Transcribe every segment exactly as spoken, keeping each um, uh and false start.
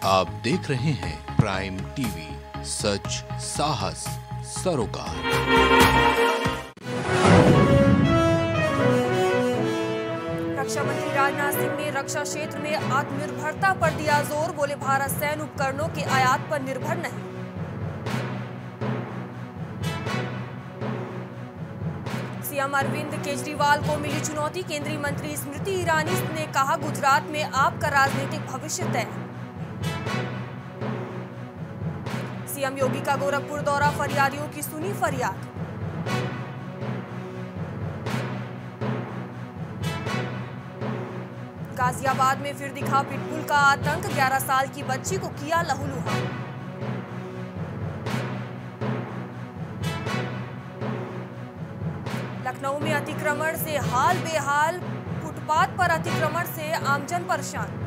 आप देख रहे हैं प्राइम टीवी, सच साहस सरोकार। रक्षा मंत्री राजनाथ सिंह ने रक्षा क्षेत्र में आत्मनिर्भरता पर दिया जोर। बोले, भारत सैन्य उपकरणों के आयात पर निर्भर नहीं। सीएम अरविंद केजरीवाल को मिली चुनौती। केंद्रीय मंत्री स्मृति ईरानी ने कहा, गुजरात में आपका राजनीतिक भविष्य तय। सीएम योगी का गोरखपुर दौरा, फरियादियों की सुनी फरियाद। गाजियाबाद में फिर दिखा पिटबुल का आतंक। ग्यारह साल की बच्ची को किया लहूलुहान। लखनऊ में अतिक्रमण से हाल बेहाल। फुटपाथ पर अतिक्रमण से आमजन परेशान।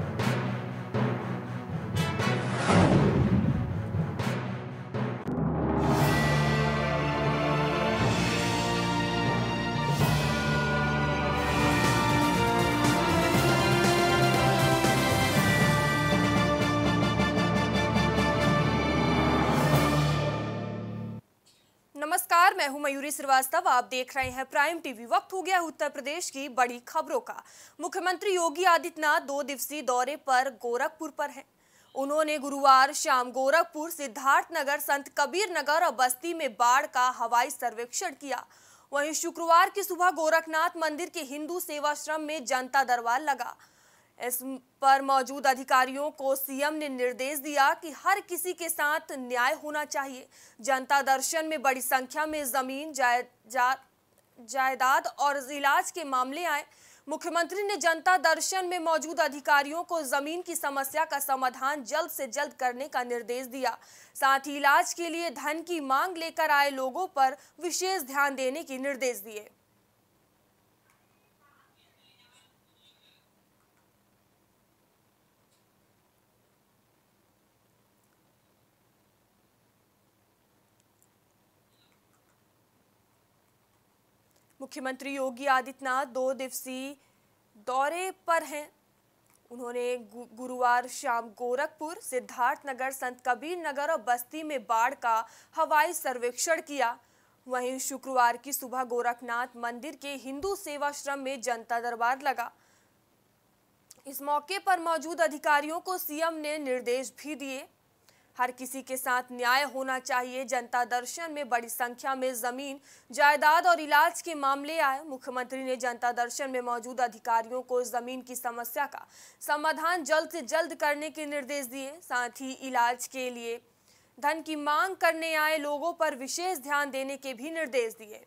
नमस्कार, मैं हूं मयूरी श्रीवास्तव। आप देख रहे हैं प्राइम टीवी। वक्त हो गया उत्तर प्रदेश की बड़ी खबरों का। मुख्यमंत्री योगी आदित्यनाथ दो दिवसीय दौरे पर गोरखपुर पर हैं। उन्होंने गुरुवार शाम गोरखपुर, सिद्धार्थनगर, संत कबीर नगर और बस्ती में बाढ़ का हवाई सर्वेक्षण किया। वहीं शुक्रवार की सुबह गोरखनाथ मंदिर के हिंदू सेवाश्रम में जनता दरबार लगा। इस पर मौजूद अधिकारियों को सीएम ने निर्देश दिया कि हर किसी के साथ न्याय होना चाहिए। जनता दर्शन में बड़ी संख्या में जमीन, जायदाद और इलाज के मामले आए। मुख्यमंत्री ने जनता दर्शन में मौजूद अधिकारियों को जमीन की समस्या का समाधान जल्द से जल्द करने का निर्देश दिया। साथ ही इलाज के लिए धन की मांग लेकर आए लोगों पर विशेष ध्यान देने के निर्देश दिए। मुख्यमंत्री योगी आदित्यनाथ दो दिवसीय दौरे पर हैं। उन्होंने गुरुवार शाम गोरखपुर, सिद्धार्थनगर, संत कबीर नगर और बस्ती में बाढ़ का हवाई सर्वेक्षण किया। वहीं शुक्रवार की सुबह गोरखनाथ मंदिर के हिंदू सेवाश्रम में जनता दरबार लगा। इस मौके पर मौजूद अधिकारियों को सीएम ने निर्देश भी दिए। हर किसी के साथ न्याय होना चाहिए। जनता दर्शन में बड़ी संख्या में जमीन, जायदाद और इलाज के मामले आए। मुख्यमंत्री ने जनता दर्शन में मौजूद अधिकारियों को जमीन की समस्या का समाधान जल्द से जल्द करने के निर्देश दिए। साथ ही इलाज के लिए धन की मांग करने आए लोगों पर विशेष ध्यान देने के भी निर्देश दिए।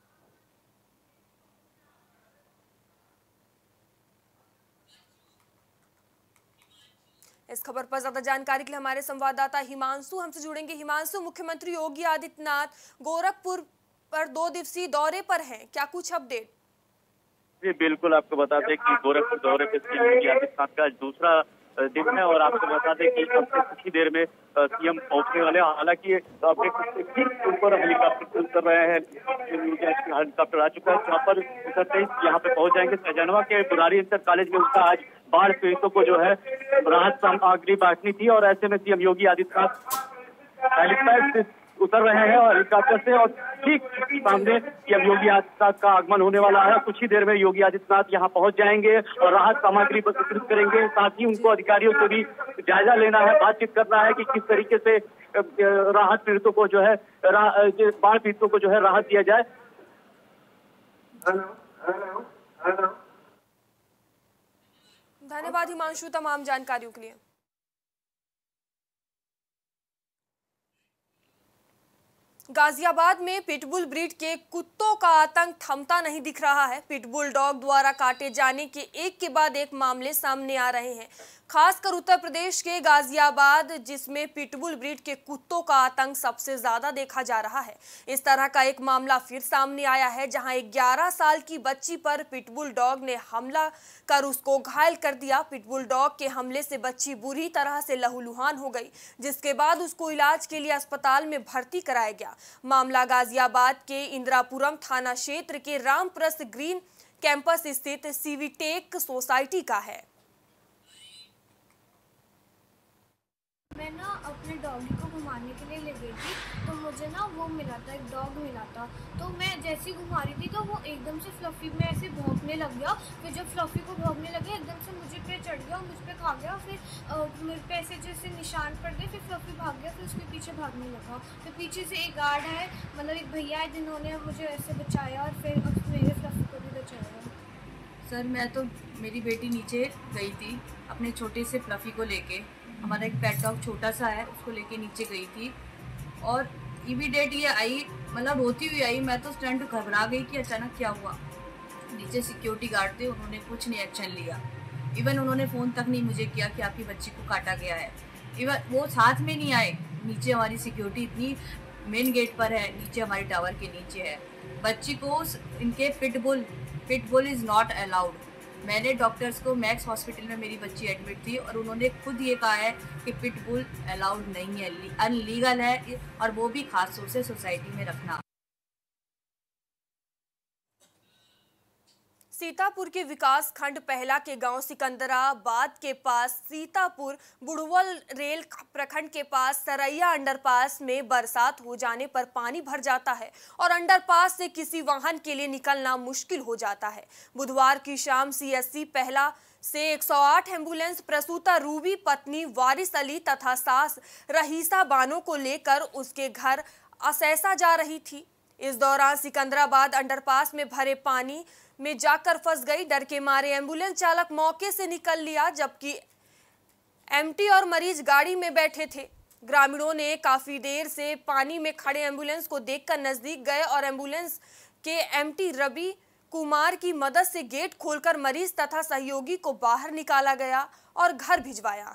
इस खबर पर ज्यादा जानकारी के लिए हमारे संवाददाता हिमांशु हमसे जुड़ेंगे। हिमांशु, मुख्यमंत्री योगी आदित्यनाथ गोरखपुर पर दो दिवसीय दौरे पर हैं, क्या कुछ अपडेट? जी बिल्कुल, आपको बता दें कि गोरखपुर दौरे पे सीएम योगी आदित्यनाथ का दूसरा दिन है और आपको बता दें कि अब से कुछ ही देर में सीएम पहुंचने वाले। हालांकि अब ऊपर हेलीकॉप्टर उतर रहे हैं, हेलीकॉप्टर आ चुका है, जहाँ पर उतरते ही यहाँ पे पहुंच जाएंगे। सहजनवा के बुरारी इंटर कॉलेज में उनका आज बाढ़ पीड़ितों को जो है राहत सामग्री बांटनी थी और ऐसे में सीएम योगी आदित्यनाथ हेलीपैड से उतर रहे हैं और हेलीकॉप्टर से, और ठीक सामने सीएम योगी आदित्यनाथ का आगमन होने वाला है। कुछ ही देर में योगी आदित्यनाथ यहाँ पहुंच जाएंगे और राहत सामग्री वितरित करेंगे। साथ ही उनको अधिकारियों से भी जायजा लेना है, बातचीत करना है कि किस तरीके से राहत पीड़ितों को जो है बाढ़ पीड़ितों को जो है राहत दिया जाए। धन्यवाद हिमांशु तमाम जानकारियों के लिए। गाजियाबाद में पिटबुल ब्रीड के कुत्तों का आतंक थमता नहीं दिख रहा है। पिटबुल डॉग द्वारा काटे जाने के एक के बाद एक मामले सामने आ रहे हैं, खासकर उत्तर प्रदेश के गाजियाबाद, जिसमें पिटबुल ब्रीड के कुत्तों का आतंक सबसे ज्यादा देखा जा रहा है। इस तरह का एक मामला फिर सामने आया है, जहां एक ग्यारह साल की बच्ची पर पिटबुल डॉग ने हमला कर उसको घायल कर दिया। पिटबुल डॉग के हमले से बच्ची बुरी तरह से लहूलुहान हो गई, जिसके बाद उसको इलाज के लिए अस्पताल में भर्ती कराया गया। मामला गाजियाबाद के इंदिरापुरम थाना क्षेत्र के रामप्रस्थ ग्रीन कैंपस स्थित सीवीटेक सोसाइटी का है। मैं ना अपने डॉगी को घुमाने के लिए ले गई थी, तो मुझे ना वो मिला था, एक डॉग मिला था। तो मैं जैसे ही घुमा रही थी तो वो एकदम से फ्लफी में ऐसे भौंकने लग गया। फिर जब फ्लफी को भौंकने लगे एकदम से मुझे पे चढ़ गया, मुझ पे खा गया। फिर आ, मेरे पे ऐसे जैसे निशान पड़ गए। फिर फ्लफी भाग गया, फिर उसके पीछे भागने लगा। फिर पीछे से एक गार्ड है, मतलब एक भैया है, जिन्होंने मुझे ऐसे बचाया और फिर मेरे फ्लफी को भी बचाया। सर मैं तो, मेरी बेटी नीचे गई थी अपने छोटे से फ्लफी को लेके, हमारा एक पेट डॉग छोटा सा है, उसको लेके नीचे गई थी और इमीडिएट ये आई, मतलब रोती हुई आई। मैं तो स्टंट घबरा गई कि अचानक क्या हुआ। नीचे सिक्योरिटी गार्ड थे, उन्होंने कुछ नहीं एक्शन लिया। इवन उन्होंने फ़ोन तक नहीं मुझे किया कि आपकी बच्ची को काटा गया है। इवन वो साथ में नहीं आए। नीचे हमारी सिक्योरिटी इतनी मेन गेट पर है, नीचे हमारी टावर के नीचे है। बच्ची को इनके pitbull pitbull is not allowed. मैंने डॉक्टर्स को, मैक्स हॉस्पिटल में मेरी बच्ची एडमिट थी और उन्होंने खुद ये कहा है कि पिटबुल अलाउड नहीं है, अनलीगल है, और वो भी खास तौर से सोसाइटी में रखना। सीतापुर के विकास खंड पहला के गांव सिकंदराबाद के पास सीतापुर बुड़वल रेल प्रखंड के पास सरैया अंडरपास में बरसात हो जाने पर पानी भर जाता है और अंडरपास से किसी वाहन के लिए निकलना मुश्किल हो जाता है। बुधवार की शाम सीएससी पहला से एक सौ आठ एम्बुलेंस प्रसूता रूबी पत्नी वारिस अली तथा सास रहीसा बानो को लेकर उसके घर असैसा जा रही थी। इस दौरान सिकंदराबाद अंडरपास में भरे पानी में जाकर फंस गई। डर के मारे एम्बुलेंस चालक मौके से निकल लिया, जबकि एमटी और मरीज गाड़ी में बैठे थे। ग्रामीणों ने काफी देर से पानी में खड़े एम्बुलेंस को देखकर नजदीक गए और एम्बुलेंस के एमटी रवि कुमार की मदद से गेट खोलकर मरीज तथा सहयोगी को बाहर निकाला गया और घर भिजवाया।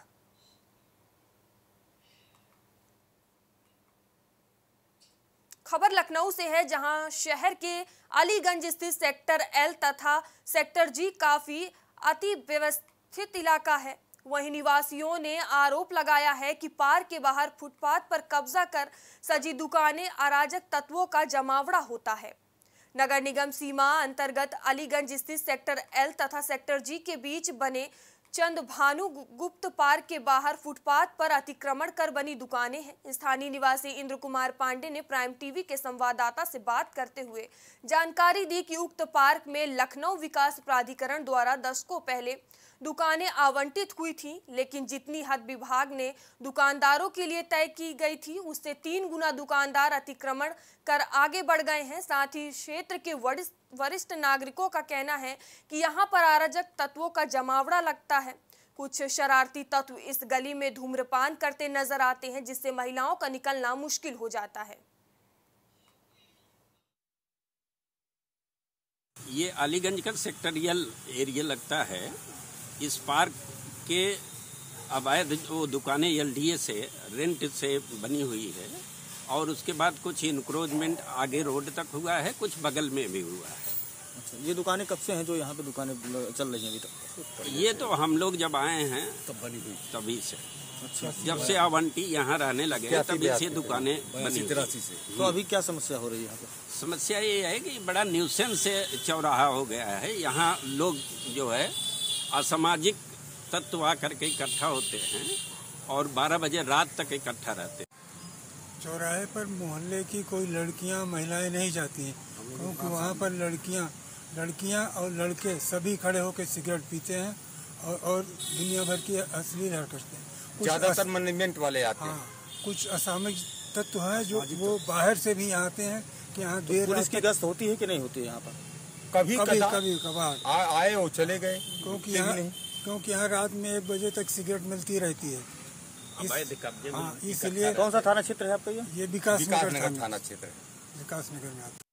खबर लखनऊ से है, जहां शहर के अलीगंज स्थित सेक्टर एल तथा सेक्टर जी काफी अति व्यवस्थित इलाका है। वहीं निवासियों ने आरोप लगाया है कि पार्क के बाहर फुटपाथ पर कब्जा कर सजी दुकानें अराजक तत्वों का जमावड़ा होता है। नगर निगम सीमा अंतर्गत अलीगंज स्थित सेक्टर एल तथा सेक्टर जी के बीच बने चंद भानु गुप्त पार्क के बाहर फुटपाथ पर अतिक्रमण कर बनी दुकानें हैं। स्थानीय निवासी इंद्र कुमार पांडे ने प्राइम टीवी के संवाददाता से बात करते हुए जानकारी दी कि उक्त पार्क में लखनऊ विकास प्राधिकरण द्वारा दशकों पहले दुकानें आवंटित हुई थी, लेकिन जितनी हद विभाग ने दुकानदारों के लिए तय की गई थी उससे तीन गुना दुकानदार अतिक्रमण कर आगे बढ़ गए हैं। साथ ही क्षेत्र के वरिष्ठ नागरिकों का कहना है कि यहां पर अराजक तत्वों का जमावड़ा लगता है। कुछ शरारती तत्व इस गली में धूम्रपान करते नजर आते हैं, जिससे महिलाओं का निकलना मुश्किल हो जाता है। ये अलीगंज का सेक्टरियल एरिया लगता है। इस पार्क के अवैध वो दुकानें एलडीए से रेंट से बनी हुई है और उसके बाद कुछ इंक्रोचमेंट आगे रोड तक हुआ है, कुछ बगल में भी हुआ है। अच्छा, ये दुकानें कब से हैं जो यहाँ पे दुकानें चल रही हैं अभी तक? ये तो हम लोग जब आए हैं तब बनी हुई, तभी से। अच्छा, जब से आवंटी यहाँ रहने लगे तभी से दुकानें बनी तिरासी से। तो अभी क्या समस्या हो रही है यहाँ पे? समस्या ये है कि बड़ा न्यूसेंस से चौराहा हो गया है। यहाँ लोग जो है असामाजिक तत्व आकर के इकट्ठा होते हैं और बारह बजे रात तक इकट्ठा रहते हैं। चौराहे पर मोहल्ले की कोई लड़कियां महिलाएं नहीं जाती हैं, क्योंकि वहाँ पर लड़कियां लड़कियां और लड़के सभी खड़े होकर सिगरेट पीते हैं और, और दुनिया भर की अश्लील हरकतें। ज्यादातर मैनेजमेंट वाले आते हैं। हाँ, कुछ असामाजिक तत्व हैं जो वो बाहर से भी आते हैं कि यहाँ देर पुलिस की गश्त होती है कि नहीं होती है यहाँ पर? कभी कभी कभी कभार आए और चले गए, क्योंकि यहाँ क्योंकि यहाँ रात में एक बजे तक सिगरेट मिलती रहती है। हाँ, इसलिए। कौन सा थाना क्षेत्र है आपका? ये ये विकास नगर थाना क्षेत्र है, विकास नगर में आता।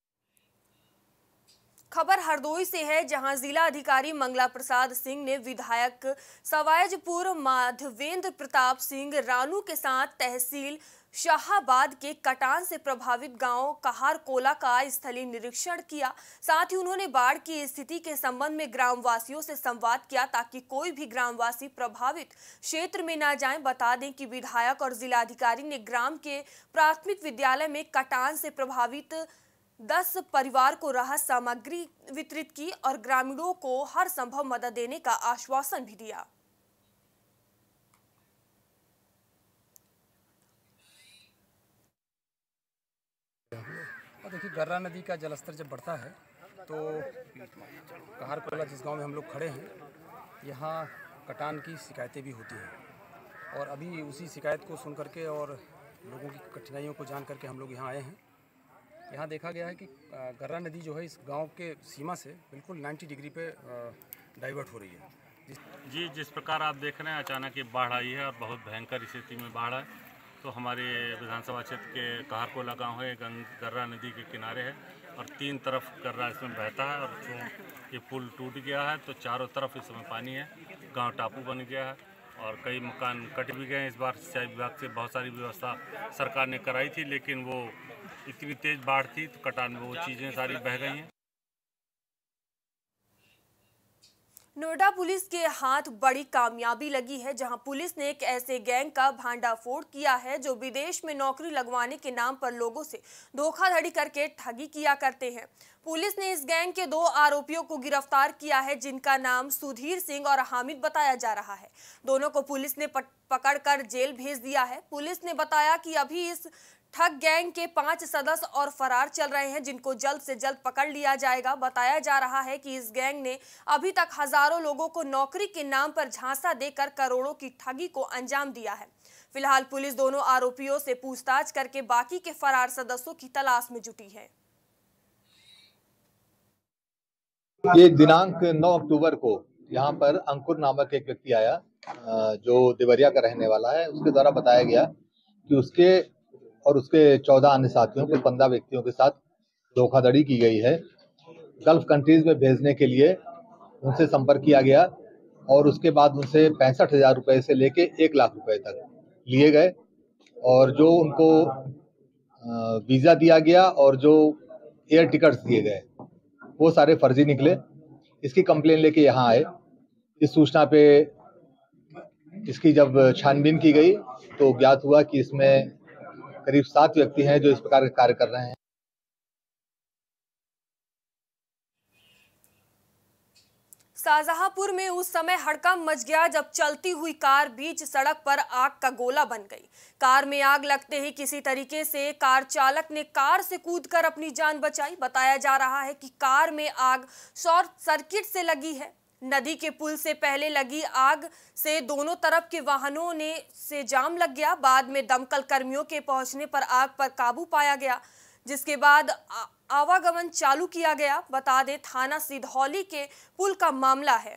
खबर हरदोई से है, जहां जिला अधिकारी मंगला प्रसाद सिंह ने विधायक सवायजपुर माधवेंद्र प्रताप सिंह रानू के साथ तहसील शाहाबाद के कटान से प्रभावित गांव कहार कोला का स्थलीय निरीक्षण किया। साथ ही उन्होंने बाढ़ की स्थिति के संबंध में ग्रामवासियों से संवाद किया, ताकि कोई भी ग्रामवासी प्रभावित क्षेत्र में न जाएं। बता दें कि विधायक और जिलाधिकारी ने ग्राम के प्राथमिक विद्यालय में कटान से प्रभावित दस परिवार को राहत सामग्री वितरित की और ग्रामीणों को हर संभव मदद देने का आश्वासन भी दिया। देखिए, गर्रा नदी का जलस्तर जब बढ़ता है तो कहारकोला जिस गांव में हम लोग खड़े हैं, यहाँ कटान की शिकायतें भी होती हैं और अभी उसी शिकायत को सुन करके और लोगों की कठिनाइयों को जान करके हम लोग यहाँ आए हैं। यहाँ देखा गया है कि गर्रा नदी जो है इस गांव के सीमा से बिल्कुल नब्बे डिग्री पे डाइवर्ट हो रही है। जिस... जी, जिस प्रकार आप देख रहे हैं अचानक ये बाढ़ आई है और बहुत भयंकर स्थिति में बाढ़ है। तो हमारे विधानसभा क्षेत्र के कहारकोला गांव है, गर्रा नदी के किनारे है और तीन तरफ गर्रा इसमें बहता है और ये पुल टूट गया है तो चारों तरफ इस समय पानी है। गांव टापू बन गया है और कई मकान कट भी गए हैं। इस बार सिंचाई विभाग से बहुत सारी व्यवस्था सरकार ने कराई थी, लेकिन वो इतनी तेज बाढ़ थी तो कटान में वो चीज़ें सारी बह गई हैं। नोएडा पुलिस के हाथ बड़ी कामयाबी लगी है, जहां पुलिस ने एक ऐसे गैंग का भांडाफोड़ किया है जो विदेश में नौकरी लगवाने के नाम पर लोगों से धोखाधड़ी करके ठगी किया करते हैं। पुलिस ने इस गैंग के दो आरोपियों को गिरफ्तार किया है, जिनका नाम सुधीर सिंह और हामिद बताया जा रहा है। दोनों को पुलिस ने पकड़कर जेल भेज दिया है। पुलिस ने बताया कि अभी इस ठग गैंग के पांच सदस्य और फरार चल रहे हैं, जिनको जल्द से जल्द पकड़ लिया जाएगा। बताया जा रहा है कि इस गैंग ने अभी तक हजारों लोगों को नौकरी के नाम पर झांसा देकर करोड़ों की ठगी को अंजाम दिया है। फिलहाल पुलिस दोनों आरोपियों से पूछताछ करके बाकी के फरार सदस्यों की तलाश में जुटी है। ये दिनांक नौ अक्टूबर को यहाँ पर अंकुर नामक एक व्यक्ति आया जो देवरिया का रहने वाला है। उसके द्वारा बताया गया कि उसके और उसके चौदह अन्य साथियों के पंद्रह व्यक्तियों के साथ धोखाधड़ी की गई है। गल्फ कंट्रीज में भेजने के लिए उनसे संपर्क किया गया और उसके बाद उनसे पैंसठ हजार रुपये से लेके एक लाख रुपए तक लिए गए और जो उनको वीज़ा दिया गया और जो एयर टिकट्स दिए गए वो सारे फर्जी निकले। इसकी कंप्लेन लेके यहाँ आए। इस सूचना पे इसकी जब छानबीन की गई तो ज्ञात हुआ कि इसमें करीब सात व्यक्ति हैं जो इस प्रकार के कार्य कर रहे हैं। शाहजहांपुर में उस समय हड़कंप मच गया जब चलती हुई कार बीच सड़क पर आग का गोला बन गई। कार में आग लगते ही किसी तरीके से कार चालक ने कार से कूदकर अपनी जान बचाई। बताया जा रहा है कि कार में आग शॉर्ट सर्किट से लगी है। नदी के पुल से पहले लगी आग से दोनों तरफ के वाहनों ने से जाम लग गया। बाद में दमकल कर्मियों के पहुंचने पर आग पर काबू पाया गया, जिसके बाद आवागमन चालू किया गया। बता दें, थाना सिधौली के पुल का मामला है।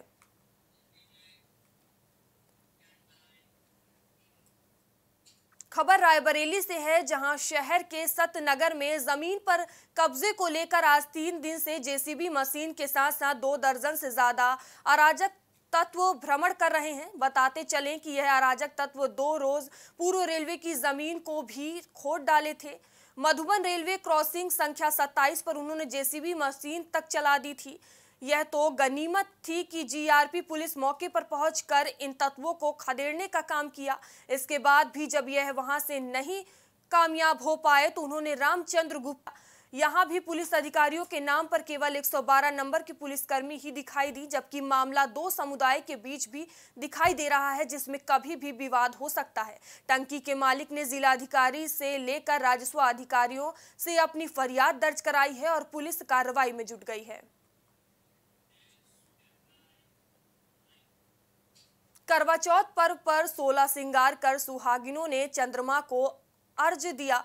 खबर रायबरेली से है, जहां शहर के सतनगर में जमीन पर कब्जे को लेकर आज तीन दिन से जेसीबी मशीन के साथ साथ दो दर्जन से ज्यादा अराजक तत्व भ्रमण कर रहे हैं। बताते चलें कि यह अराजक तत्व दो रोज पूर्व रेलवे की जमीन को भी खोद डाले थे। मधुबन रेलवे क्रॉसिंग संख्या सत्ताईस पर उन्होंने जेसीबी मशीन तक चला दी थी। यह तो गनीमत थी कि जीआरपी पुलिस मौके पर पहुंचकर इन तत्वों को खदेड़ने का काम किया। इसके बाद भी जब यह वहां से नहीं कामयाब हो पाए तो उन्होंने रामचंद्र गुप्ता यहां भी पुलिस अधिकारियों के नाम पर केवल एक सौ बारह नंबर के पुलिसकर्मी ही दिखाई दी, जबकि मामला दो समुदाय के बीच भी दिखाई दे रहा है, जिसमें कभी भी विवाद हो सकता है। टंकी के मालिक ने जिलाधिकारी से लेकर राजस्व अधिकारियों से अपनी फरियाद दर्ज कराई है और पुलिस कार्रवाई में जुट गई है। करवा चौथ पर्व पर सोलह श्रृंगार कर सुहागिनों ने चंद्रमा को अर्घ्य दिया।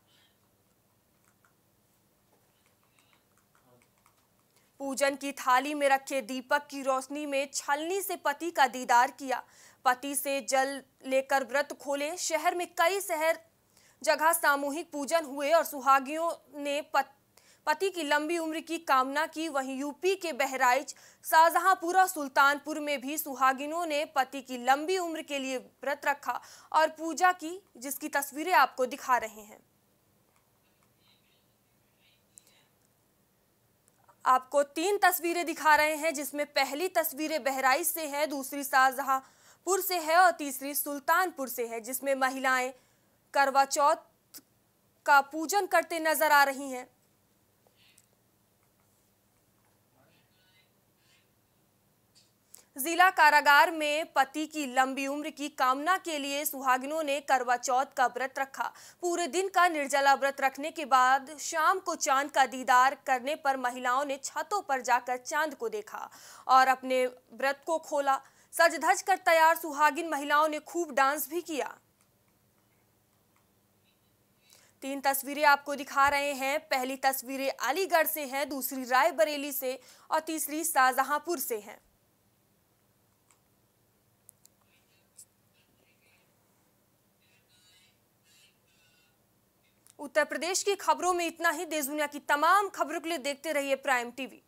पूजन की थाली में रखे दीपक की रोशनी में छलनी से पति का दीदार किया। पति से जल लेकर व्रत खोले। शहर में कई शहर जगह सामूहिक पूजन हुए और सुहागियों ने पति पति की लंबी उम्र की कामना की। वहीं यूपी के बहराइच, शाहजहांपुर और सुल्तानपुर में भी सुहागिनों ने पति की लंबी उम्र के लिए व्रत रखा और पूजा की, जिसकी तस्वीरें आपको दिखा रहे हैं। आपको तीन तस्वीरें दिखा रहे हैं, जिसमें पहली तस्वीरें बहराइच से है, दूसरी शाहजहांपुर से है और तीसरी सुल्तानपुर से है, जिसमें महिलाएं करवा चौथ का पूजन करते नजर आ रही हैं। जिला कारागार में पति की लंबी उम्र की कामना के लिए सुहागिनों ने करवा चौथ का व्रत रखा। पूरे दिन का निर्जला व्रत रखने के बाद शाम को चांद का दीदार करने पर महिलाओं ने छतों पर जाकर चांद को देखा और अपने व्रत को खोला। सज धज कर तैयार सुहागिन महिलाओं ने खूब डांस भी किया। तीन तस्वीरें आपको दिखा रहे हैं। पहली तस्वीरें अलीगढ़ से हैं, दूसरी रायबरेली से और तीसरी शाहजहांपुर से हैं। उत्तर प्रदेश की खबरों में इतना ही। देश दुनिया की तमाम खबरों के लिए देखते रहिए प्राइम टीवी।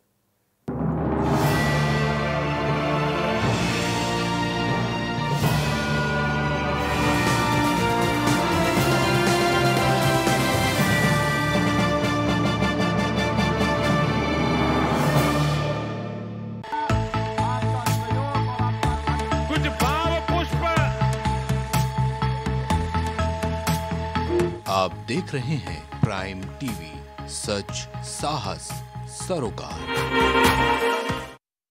कुछ भाव पुष्प। आप देख रहे हैं प्राइम टीवी, सच साहस सरोकार।